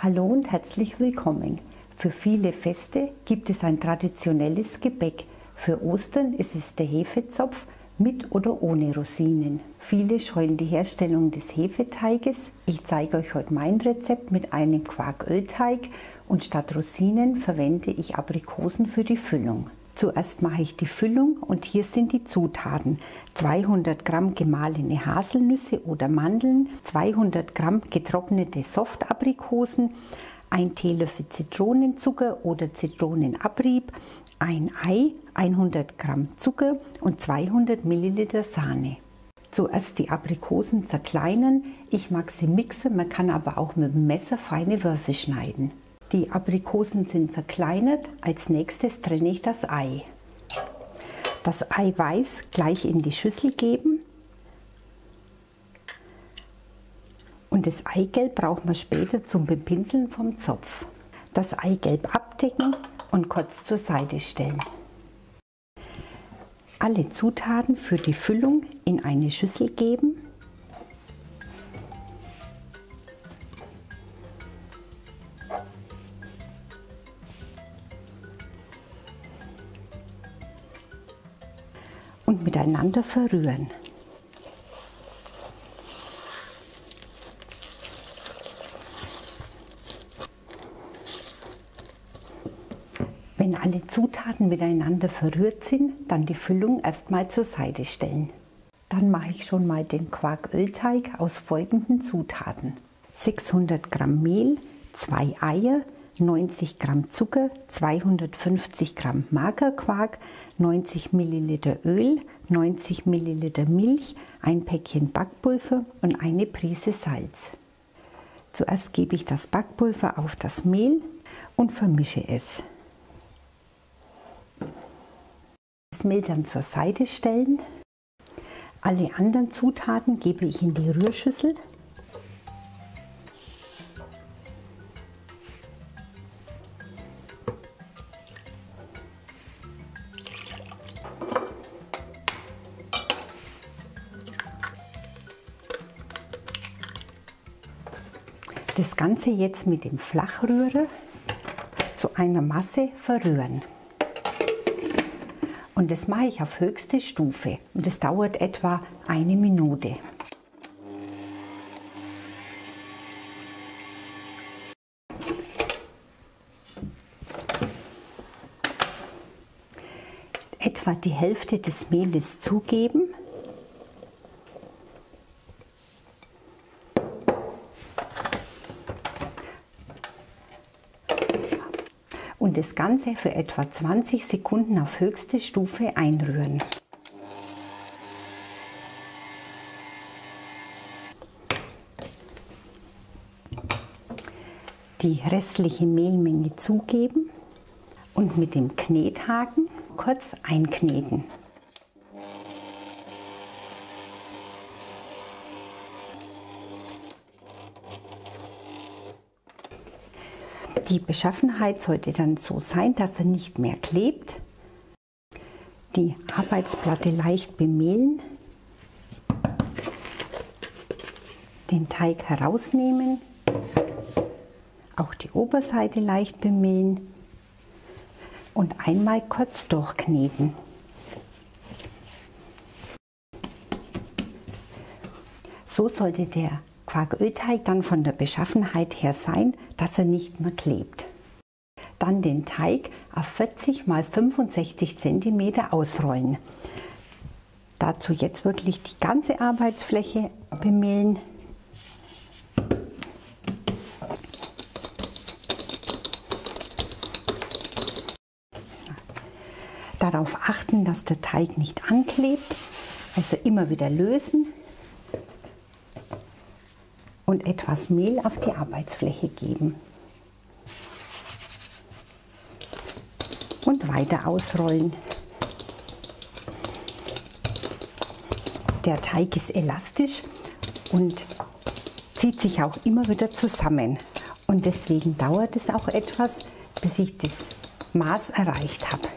Hallo und herzlich willkommen. Für viele Feste gibt es ein traditionelles Gebäck. Für Ostern ist es der Hefezopf mit oder ohne Rosinen. Viele scheuen die Herstellung des Hefeteiges. Ich zeige euch heute mein Rezept mit einem Quarkölteig und statt Rosinen verwende ich Aprikosen für die Füllung. Zuerst mache ich die Füllung und hier sind die Zutaten: 200 Gramm gemahlene Haselnüsse oder Mandeln, 200 Gramm getrocknete Softaprikosen, 1 Teelöffel Zitronenzucker oder Zitronenabrieb, ein Ei, 100 Gramm Zucker und 200 Milliliter Sahne. Zuerst die Aprikosen zerkleinern. Ich mag sie mixen, man kann aber auch mit dem Messer feine Würfel schneiden. Die Aprikosen sind zerkleinert. Als nächstes trenne ich das Ei. Das Eiweiß gleich in die Schüssel geben. Und das Eigelb braucht man später zum Bepinseln vom Zopf. Das Eigelb abdecken und kurz zur Seite stellen. Alle Zutaten für die Füllung in eine Schüssel geben. Und miteinander verrühren. Wenn alle Zutaten miteinander verrührt sind, dann die Füllung erstmal zur Seite stellen. Dann mache ich schon mal den Quarkölteig aus folgenden Zutaten: 600 Gramm Mehl, 2 Eier, 90 Gramm Zucker, 250 Gramm Magerquark, 90 Milliliter Öl, 90 Milliliter Milch, ein Päckchen Backpulver und eine Prise Salz. Zuerst gebe ich das Backpulver auf das Mehl und vermische es. Das Mehl dann zur Seite stellen. Alle anderen Zutaten gebe ich in die Rührschüssel. Das Ganze jetzt mit dem Flachrührer zu einer Masse verrühren. Und das mache ich auf höchste Stufe und das dauert etwa 1 Minute. Etwa die Hälfte des Mehles zugeben. Und das Ganze für etwa 20 Sekunden auf höchste Stufe einrühren. Die restliche Mehlmenge zugeben und mit dem Knethaken kurz einkneten. Die Beschaffenheit sollte dann so sein, dass er nicht mehr klebt. Die Arbeitsplatte leicht bemehlen. Den Teig herausnehmen. Auch die Oberseite leicht bemehlen. Und einmal kurz durchkneten. So sollte der Quarkölteig dann von der Beschaffenheit her sein, dass er nicht mehr klebt. Dann den Teig auf 40 x 65 cm ausrollen. Dazu jetzt wirklich die ganze Arbeitsfläche bemehlen. Darauf achten, dass der Teig nicht anklebt, also immer wieder lösen. Und etwas Mehl auf die Arbeitsfläche geben. Und weiter ausrollen. Der Teig ist elastisch und zieht sich auch immer wieder zusammen. Und deswegen dauert es auch etwas, bis ich das Maß erreicht habe.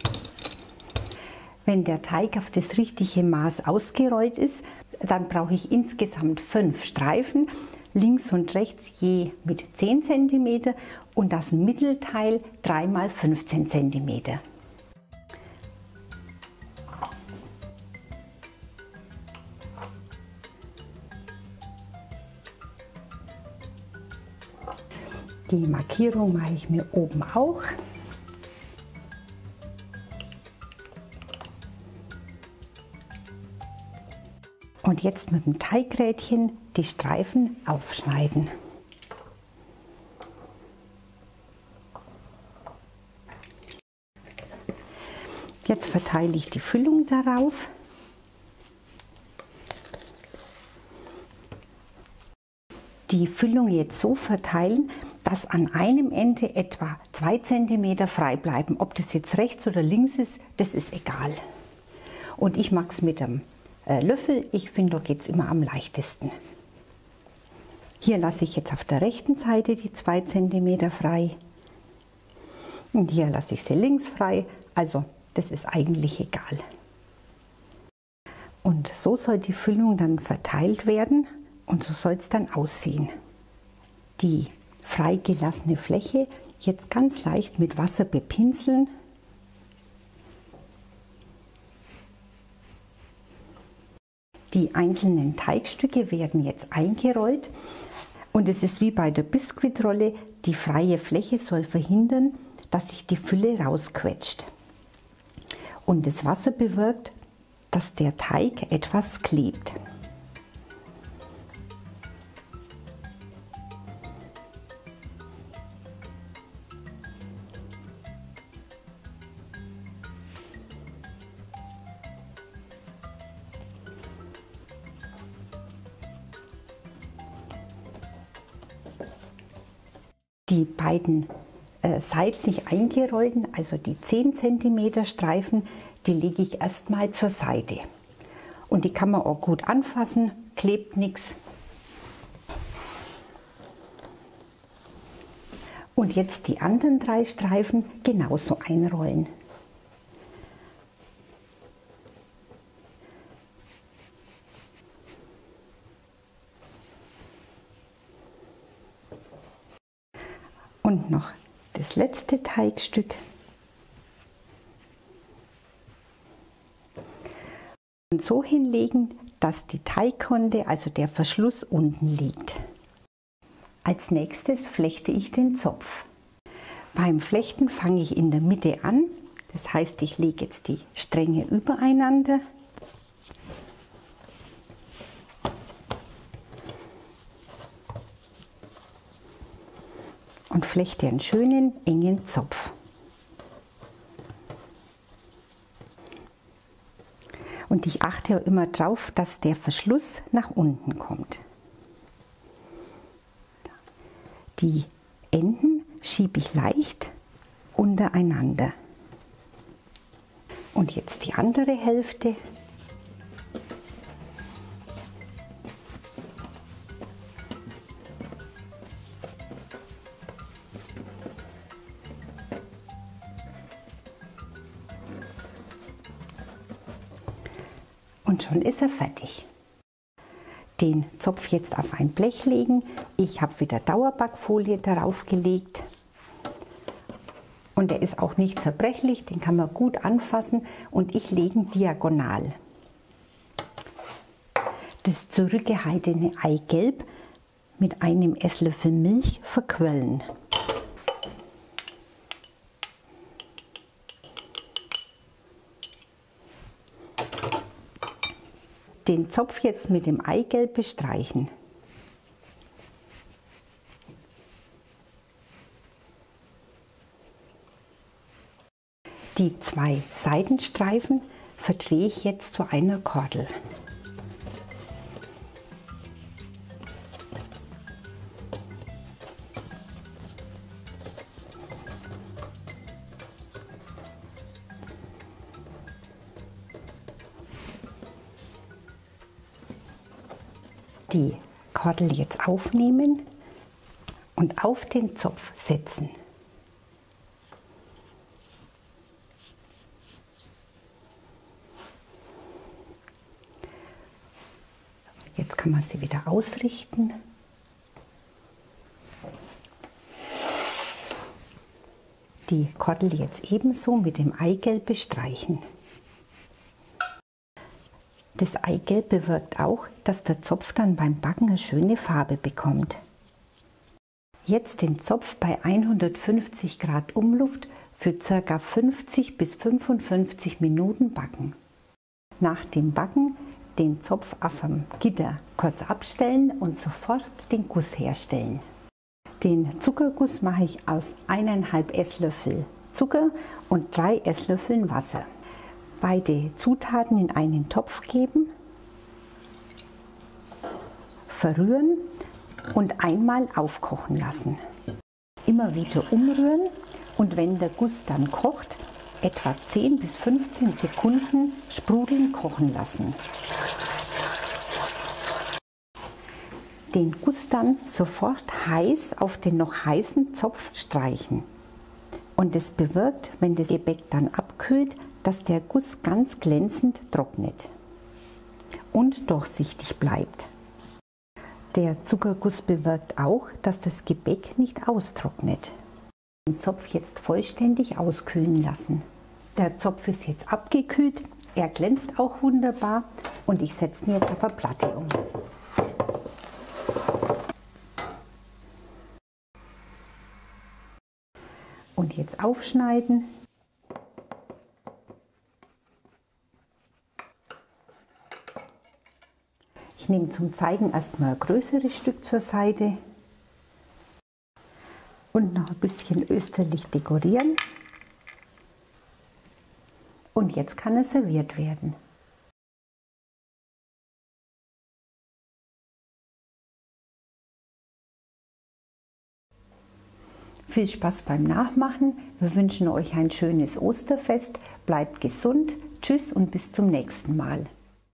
Wenn der Teig auf das richtige Maß ausgerollt ist, dann brauche ich insgesamt 5 Streifen. links und rechts je mit 10 cm und das Mittelteil 3 x 15 cm. Die Markierung mache ich mir oben auch. Und jetzt mit dem Teigrädchen die Streifen aufschneiden. Jetzt verteile ich die Füllung darauf. Die Füllung jetzt so verteilen, dass an einem Ende etwa 2 cm frei bleiben. Ob das jetzt rechts oder links ist, das ist egal. Und ich mache es mit einem Löffel. Ich finde, da geht es immer am leichtesten. Hier lasse ich jetzt auf der rechten Seite die 2 cm frei. Und hier lasse ich sie links frei. Also das ist eigentlich egal. Und so soll die Füllung dann verteilt werden. Und so soll es dann aussehen. Die freigelassene Fläche jetzt ganz leicht mit Wasser bepinseln. Die einzelnen Teigstücke werden jetzt eingerollt und es ist wie bei der Biskuitrolle, die freie Fläche soll verhindern, dass sich die Fülle rausquetscht. Und das Wasser bewirkt, dass der Teig etwas klebt. Die beiden seitlich eingerollten, also die 10 cm Streifen, die lege ich erstmal zur Seite. Und die kann man auch gut anfassen, klebt nichts. Und jetzt die anderen 3 Streifen genauso einrollen. Und noch das letzte Teigstück. Und so hinlegen, dass die Teigkonde, also der Verschluss, unten liegt. Als nächstes flechte ich den Zopf. Beim Flechten fange ich in der Mitte an. Das heißt, ich lege jetzt die Stränge übereinander. Und flechte einen schönen, engen Zopf. Und ich achte immer darauf, dass der Verschluss nach unten kommt. Die Enden schiebe ich leicht untereinander. Und jetzt die andere Hälfte. Und schon ist er fertig. Den Zopf jetzt auf ein Blech legen. Ich habe wieder Dauerbackfolie darauf gelegt. Und der ist auch nicht zerbrechlich, den kann man gut anfassen. Und ich lege ihn diagonal. Das zurückgehaltene Eigelb mit einem Esslöffel Milch verquirlen. Den Zopf jetzt mit dem Eigelb bestreichen. Die 2 Seitenstreifen verdrehe ich jetzt zu einer Kordel. Die Kordel jetzt aufnehmen und auf den Zopf setzen. Jetzt kann man sie wieder ausrichten die Kordel jetzt ebenso mit dem Eigelb bestreichen. Das Eigelb bewirkt auch, dass der Zopf dann beim Backen eine schöne Farbe bekommt. Jetzt den Zopf bei 150 Grad Umluft für ca. 50 bis 55 Minuten backen. Nach dem Backen den Zopf auf dem Gitter kurz abstellen und sofort den Guss herstellen. Den Zuckerguss mache ich aus 1,5 Esslöffel Zucker und 3 Esslöffeln Wasser. Beide Zutaten in einen Topf geben, verrühren und einmal aufkochen lassen. Immer wieder umrühren und wenn der Guss dann kocht, etwa 10 bis 15 Sekunden sprudeln kochen lassen. Den Guss dann sofort heiß auf den noch heißen Zopf streichen. Und es bewirkt, wenn das Gebäck dann abkühlt, dass der Guss ganz glänzend trocknet und durchsichtig bleibt. Der Zuckerguss bewirkt auch, dass das Gebäck nicht austrocknet. Den Zopf jetzt vollständig auskühlen lassen. Der Zopf ist jetzt abgekühlt, er glänzt auch wunderbar und ich setze ihn jetzt auf eine Platte um. Und jetzt aufschneiden. Ich nehme zum Zeigen erstmal ein größeres Stück zur Seite und noch ein bisschen österlich dekorieren. Und jetzt kann er serviert werden. Viel Spaß beim Nachmachen. Wir wünschen euch ein schönes Osterfest. Bleibt gesund. Tschüss und bis zum nächsten Mal.